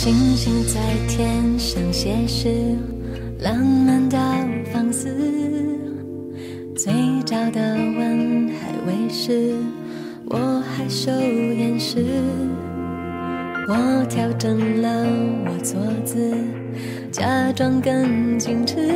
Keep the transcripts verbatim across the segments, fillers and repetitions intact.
星星在天上写诗，浪漫到放肆，嘴角的吻还未湿，我还受掩饰。我调整了我坐姿，假装更矜持。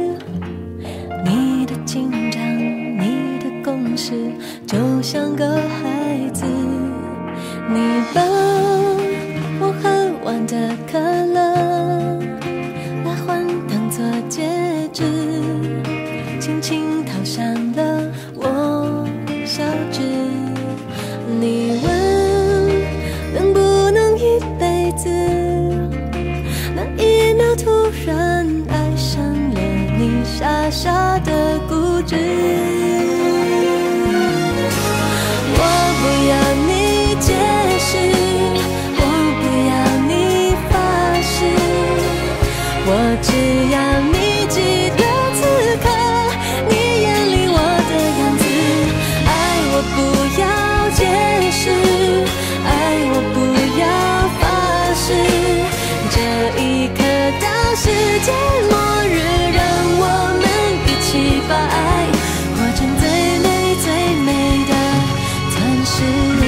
你的紧张，你的攻势，就像个孩子。你把我喝完的可乐拿换当作戒指，轻轻套上了我小指。你问能不能一辈子，那一秒突然爱上了你，傻傻的固执。我不要你解释，我不要你发誓，我只要你记得此刻你眼里我的样子。爱我不要解释，爱我不要发誓，这一刻到世界末日，让我们一起把爱活成最美最美的钻石。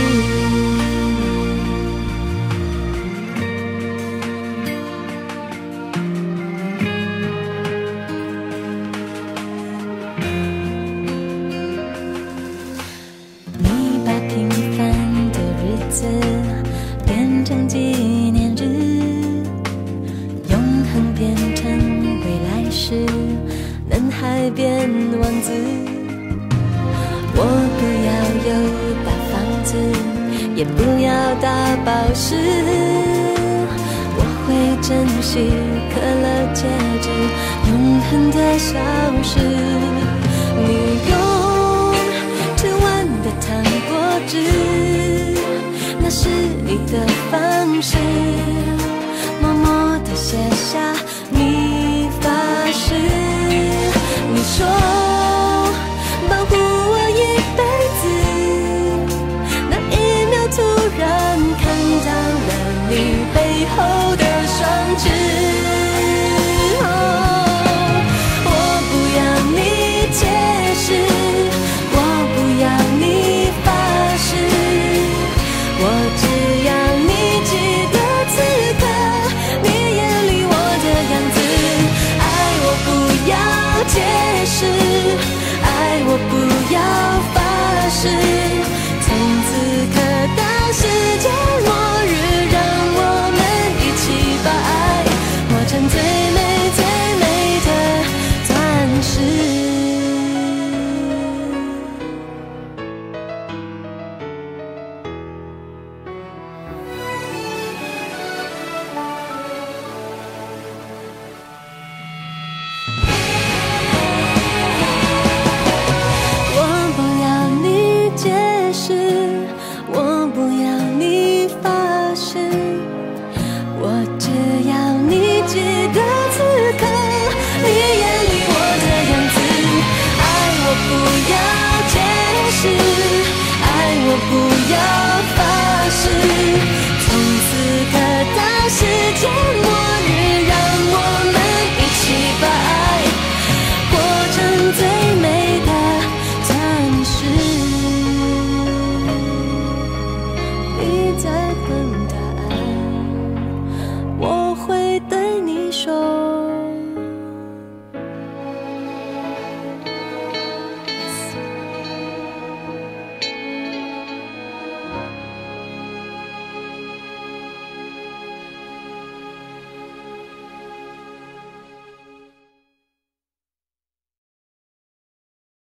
你把平凡的日子变成纪念日，永恒变成未来时，男孩变王子。我不要有大房子，也不要大宝石，我会珍惜可乐戒指永恒的消失。你用吃完的糖果汁，那是你的方式，默默地写下你发誓。你说保护我一辈子，那一秒突然看到了你背后的双翅。哦，我不要你解释，我不要你发誓，我只要你记得此刻你眼里我的样子。爱我不要解释，爱我不要发誓，从此刻到世界末日，让我们一起把爱活成最美最美的钻石。我不要你解释，我不要你发誓，我只要你记得此刻你眼里我的样子。爱我不要解释，爱我不要发誓，从此刻